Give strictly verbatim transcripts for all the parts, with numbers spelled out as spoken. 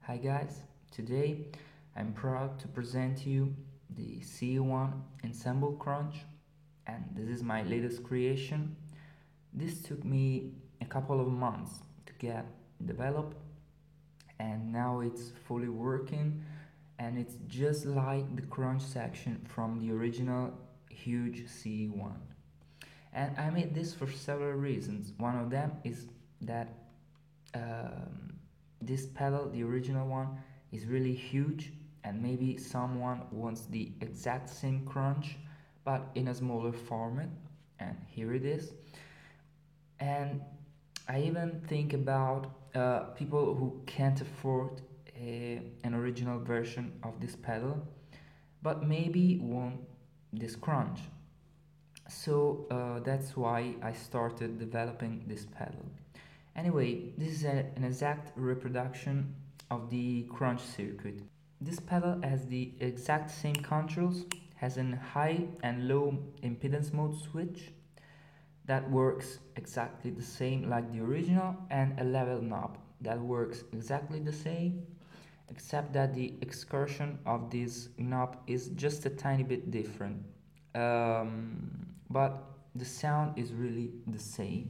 Hi guys, today I'm proud to present you the C E one Ensemble Crunch, and this is my latest creation. This took me a couple of months to get developed, and now it's fully working, and it's just like the crunch section from the original huge C E one. And I made this for several reasons. One of them is that um, this pedal, the original one, is really huge, and maybe someone wants the exact same crunch but in a smaller format, and here it is. And I even think about uh, people who can't afford a, an original version of this pedal but maybe want this crunch. So uh, that's why I started developing this pedal. Anyway, this is a, an exact reproduction of the crunch circuit. This pedal has the exact same controls, has a high and low impedance mode switch that works exactly the same like the original, and a level knob that works exactly the same, except that the excursion of this knob is just a tiny bit different. Um, but the sound is really the same.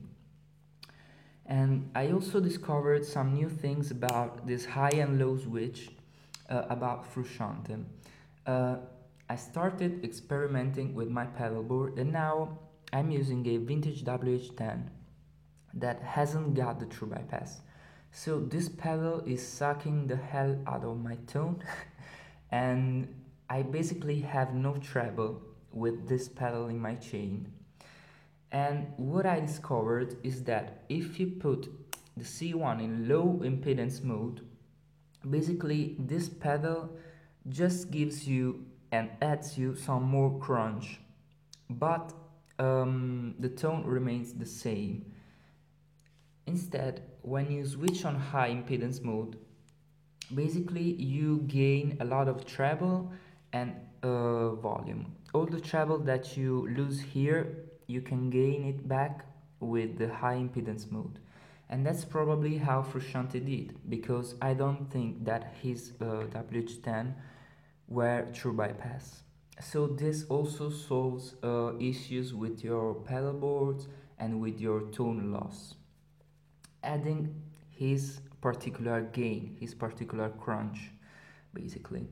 And I also discovered some new things about this high and low switch, uh, about Frusciante. Uh, I started experimenting with my pedalboard, and now I'm using a vintage W H ten that hasn't got the true bypass. So this pedal is sucking the hell out of my tone, and I basically have no treble with this pedal in my chain. And what I discovered is that if you put the C one in low impedance mode, basically this pedal just gives you and adds you some more crunch, but um, the tone remains the same. Instead, when you switch on high impedance mode, basically you gain a lot of treble and uh, volume. All the treble that you lose here, you can gain it back with the high impedance mode. And that's probably how Frusciante did, because I don't think that his uh, W H ten were true bypass. So this also solves uh, issues with your pedal boards and with your tone loss, adding his particular gain, his particular crunch, basically.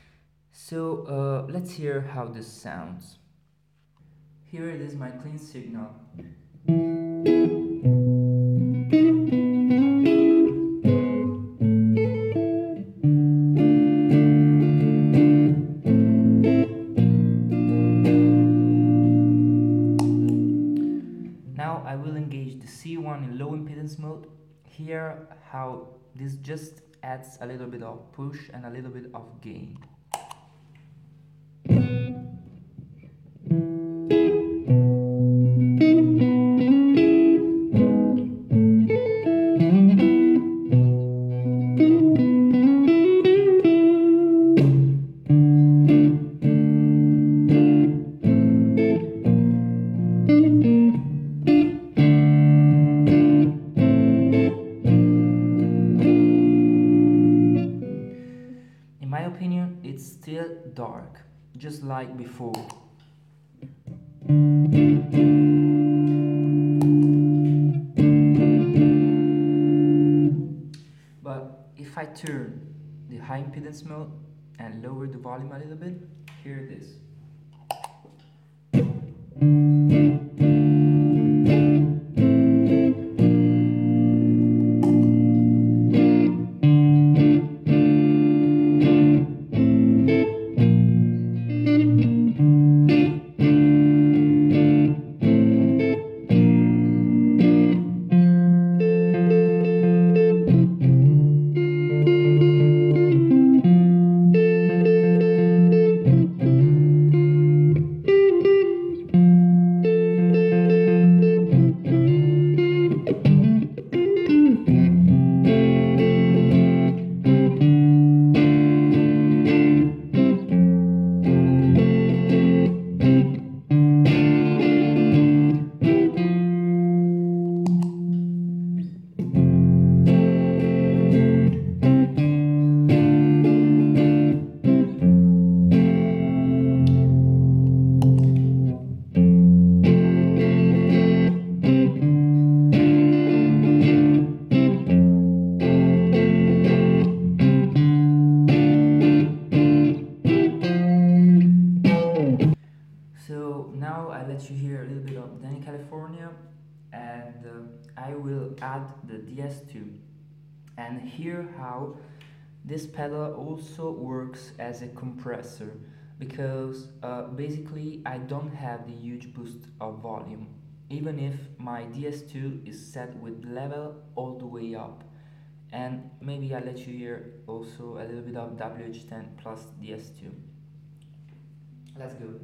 So uh, let's hear how this sounds. Here it is, my clean signal. Now I will engage the C one in low impedance mode. Here how this just adds a little bit of push and a little bit of gain. In my opinion, it's still dark, just like before. But if I turn the high impedance mode and lower the volume a little bit, here it is. I will add the D S two, and here how this pedal also works as a compressor, because uh, basically I don't have the huge boost of volume even if my D S two is set with level all the way up. And maybe I'll let you hear also a little bit of W H ten plus D S two. Let's go.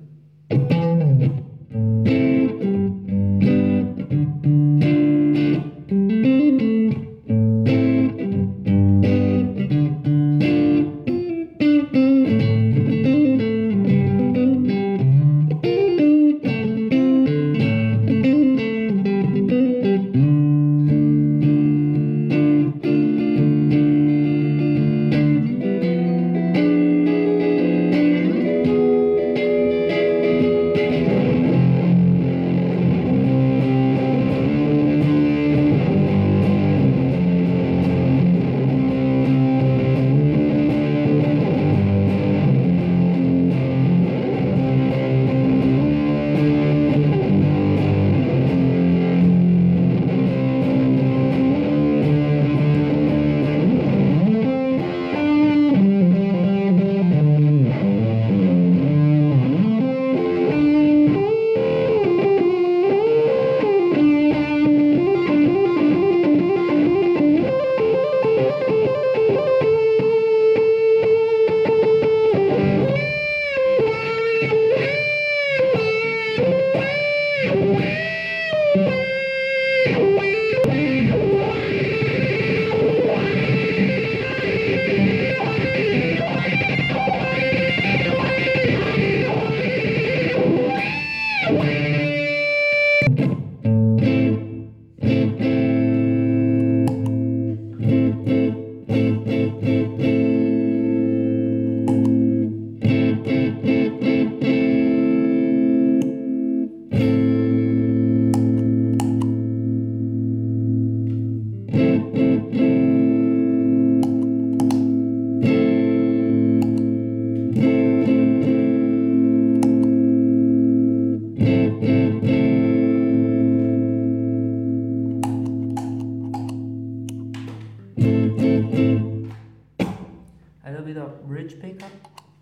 A little bit of bridge pickup.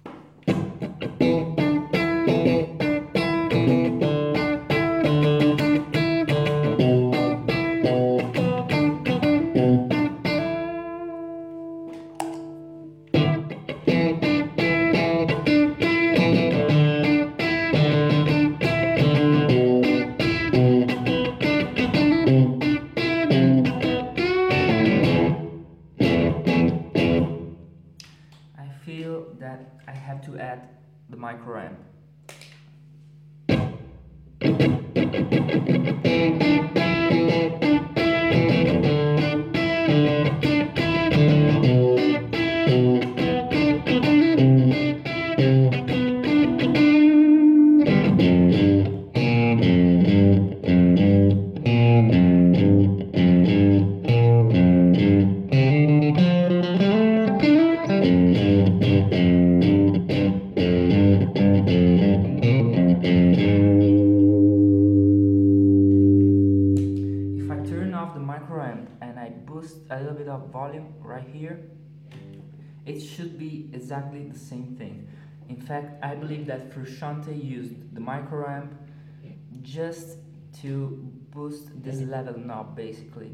That I have to add the micro amp. A little bit of volume right here, it should be exactly the same thing. In fact, I believe that Frusciante used the micro amp just to boost this level knob basically.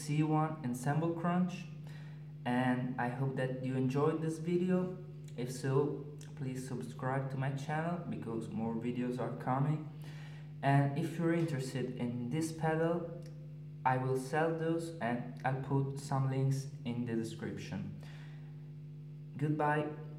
C E one Ensemble Crunch, and I hope that you enjoyed this video. If so, please subscribe to my channel because more videos are coming. And if you're interested in this pedal, I will sell those and I'll put some links in the description. Goodbye.